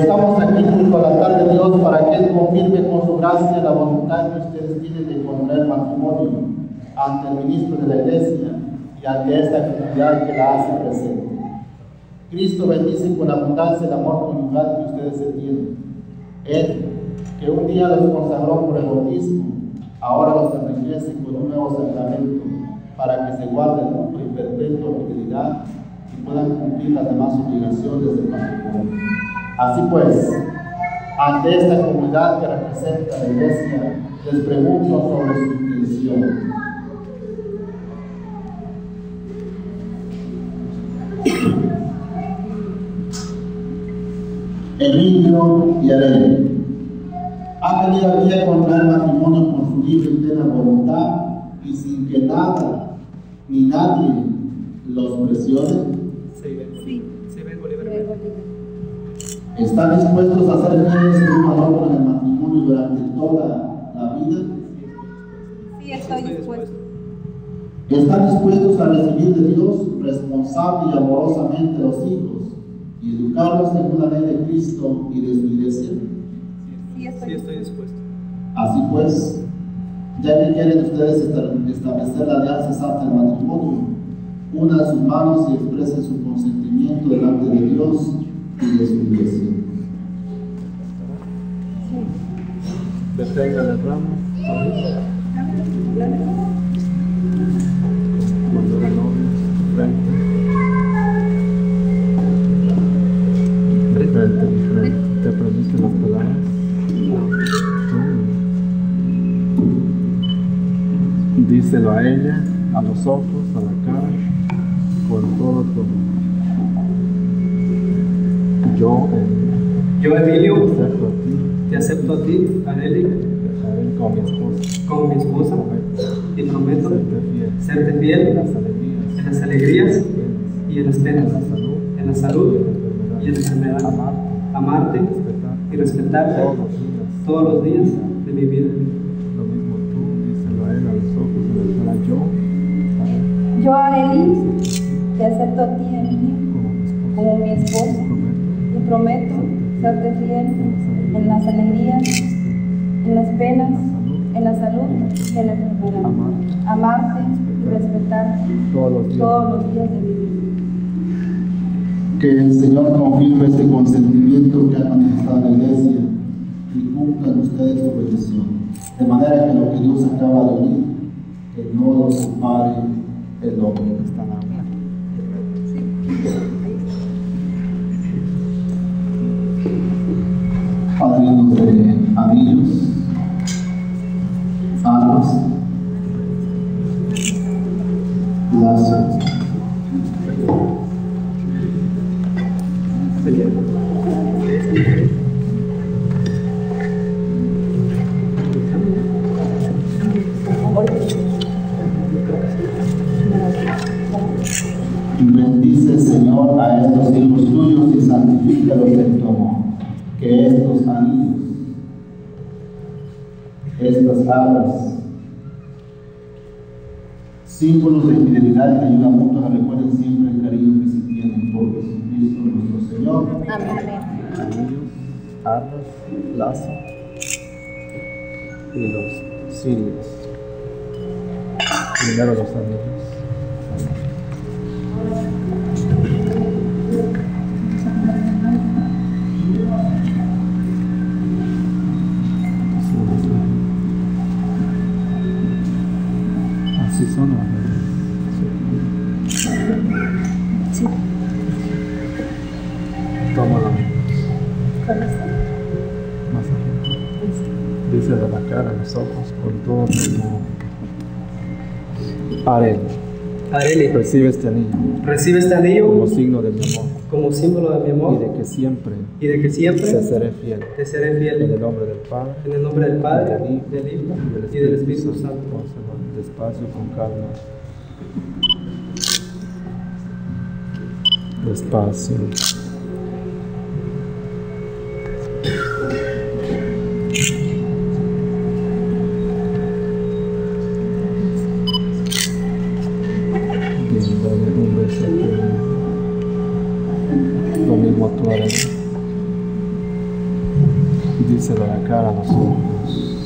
estamos aquí junto al altar de Dios para que Él confirme con su gracia la voluntad que ustedes tienen de contraer matrimonio ante el ministro de la Iglesia y ante esta comunidad que la hace presente. Cristo bendice con abundancia el amor conyugal que ustedes se tienen. Él, que un día los consagró por el bautismo, ahora los enriquece con un nuevo sacramento para que se guarden mutua y perpetua fidelidad y puedan cumplir las demás obligaciones del matrimonio. Así pues, ante esta comunidad que representa la Iglesia, les pregunto sobre su intención. Emilio y Arely han venido aquí a contraer matrimonio por su libre y plena voluntad y sin que nada ni nadie los presione. Se vengo libremente. ¿Están dispuestos a ser fieles el uno al otro en el matrimonio durante toda la vida? Sí, estoy dispuesto. ¿Están dispuestos a recibir de Dios responsable y amorosamente a los hijos y educarlos según la ley de Cristo y de su Iglesia? Sí, estoy dispuesto. Así pues, ya que quieren ustedes establecer la alianza santa del matrimonio, unan sus manos y expresen su consentimiento delante de Dios y de su Iglesia. Detengan el ramo. Cuando la novia frente. ¿Te aprendiste las palabras? Díselo a ella, a los ojos, a la cara, con todo tu amor. Yo, Emilio, te acepto a ti, Arely, como mi esposa, y prometo serte fiel en las alegrías y en las penas, en la salud y en la enfermedad, amarte y respetarte todos los días de mi vida. Lo mismo tú, díselo a él, a los ojos, a la cara, Yo, Arely, te acepto a ti, Emilio, como mi esposo, y prometo serte fiel en las alegrías, en las penas, en la salud y en la enfermedad, amarte y respetarte todos los días de mi vida. Que el Señor confirme este consentimiento que ha manifestado la Iglesia y cumplan ustedes su bendición, de manera que lo que Dios acaba de unir, que no lo separe el hombre. Padrinos de Amigos, Arros, Lazo, bendice, Señor, a estos hijos tuyos y santifícalos en tu amor. Que estos anillos, estas arras, símbolos de fidelidad y de ayuda mutua, recuerden siempre el cariño que se tienen por Jesucristo nuestro Señor. Amén. anillos, arras, lazo y los cirios. Primero los anillos. Así son los Sí. Tómalo. ¿Cuál es? Más aquí. Dice de la cara, los ojos, con todo tu Arely. Arely, Recibe este anillo recibe este anillo como signo de mi amor como símbolo de mi y amor de que siempre te seré fiel. te seré En fiel el nombre del Padre, en el nombre del Padre, del Hijo del Hijo y del Espíritu Santo. Despacio, con calma. Despacio. Bien, dale un beso a tu lo mismo a tu Arely. cara a los ojos.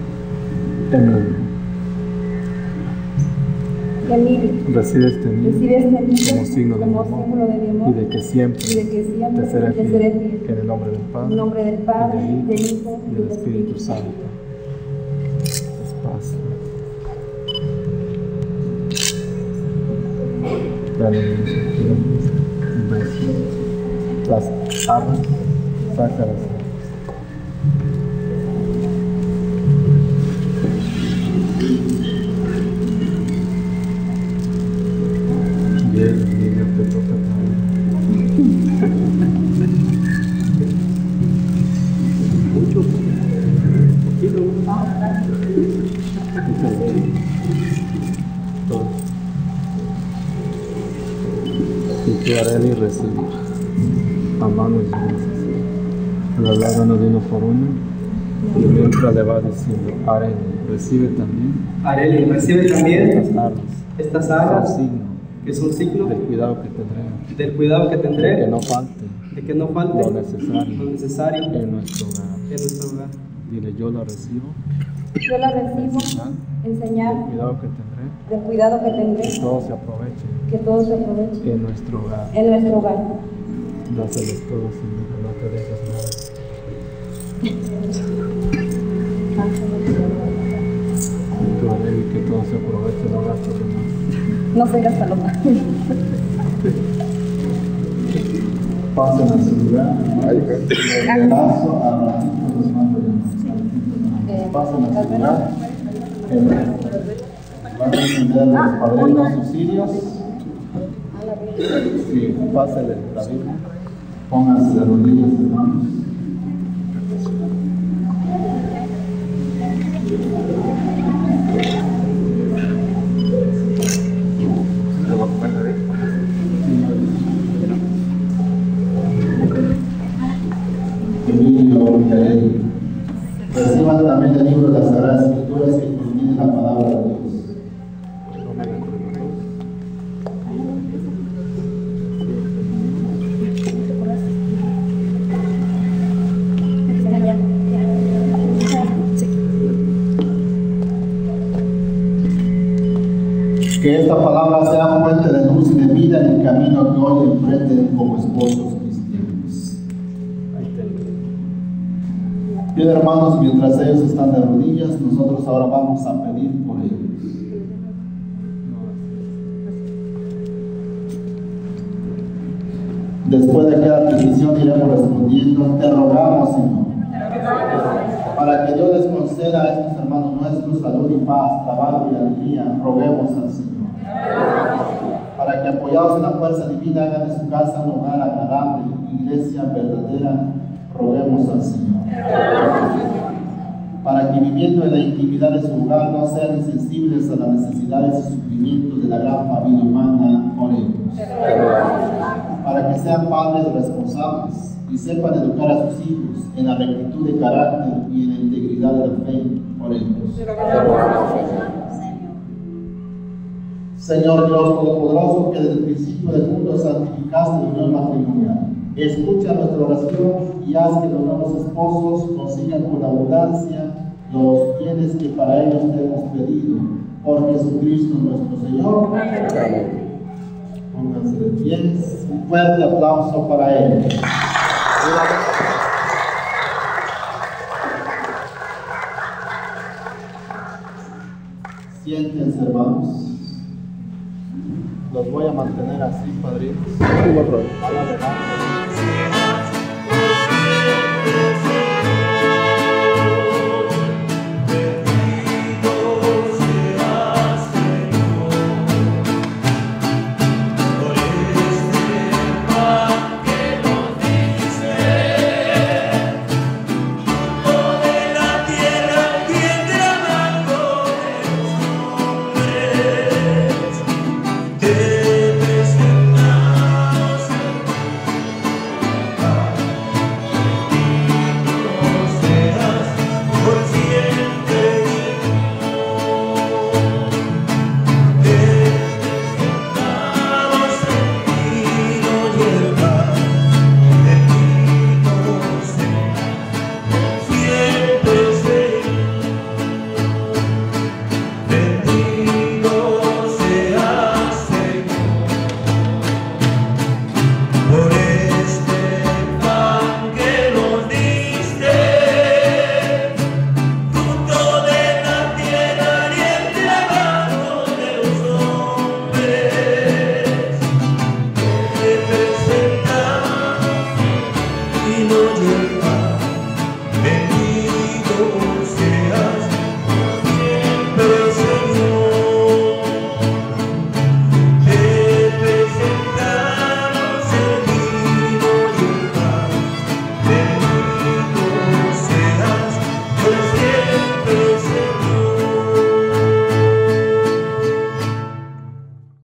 Emilio, Recibe este niño como signo de mi símbolo de mi amor amor y de que siempre te seré fiel. En el nombre del Padre, en nombre del Padre, y del Hijo y del Espíritu Santo. Despacio. Dale un beso. Las armas, sácalas. Bien, niño, te toca Mucho, poquito. todo. Y tú, Areli, recibir a manos llenas. La hablaron de uno por uno. Y mientras le va diciendo, Areli, recibe también Areli, recibe también estas armas. estas armas, Son signo que son signo del cuidado que tendré. del cuidado que De tendré, que no falte de que no falte lo necesario en nuestro hogar. nuestro hogar. Dile, yo la recibo. Yo la recibo, enseñar Del cuidado que tendré. del cuidado que tendré, Que todo se aproveche que todo se aproveche en nuestro hogar. en nuestro hogar. Dáseles todo, Señor, que no te dejes nada. Y tú, Areli, que todo se aproveche, no gastes de más. No se gasta loca. Pasen a su lugar. El lazo a ratito los mando llamar. Pasen a su lugar. Van a encender los padrinos sus cirios. Sí, pásenle la Biblia. Pónganse de rodillas, hermanos. Emilio y Areli, reciban también el libro de las Sagradas Escrituras que contiene la palabra de Dios. Que esta palabra sea fuente de luz y de vida en el camino que hoy emprenden como esposos cristianos. Bien, hermanos, mientras ellos están de rodillas, nosotros ahora vamos a pedir por ellos. Después de cada petición iremos respondiendo, te rogamos, Señor, para que Dios les conceda a estos hermanos nuestros salud y paz, trabajo y alegría, roguemos al Señor. Para que apoyados en la fuerza divina hagan de su casa un hogar agradable, iglesia verdadera, roguemos al Señor. Para que viviendo en la intimidad de su hogar no sean insensibles a las necesidades y sufrimientos de la gran familia humana, oremos. Para que sean padres responsables y sepan educar a sus hijos en la rectitud de carácter y en la integridad de la fe, oremos. Señor Dios Todopoderoso, que desde el principio del mundo santificaste la unión matrimonial, escucha nuestra oración y haz que los nuevos esposos consigan con abundancia los bienes que para ellos te hemos pedido. Por Jesucristo nuestro Señor. Amén. Pónganse de pies. Un fuerte aplauso para él. Siéntense, hermanos. Los voy a mantener así, padrinos.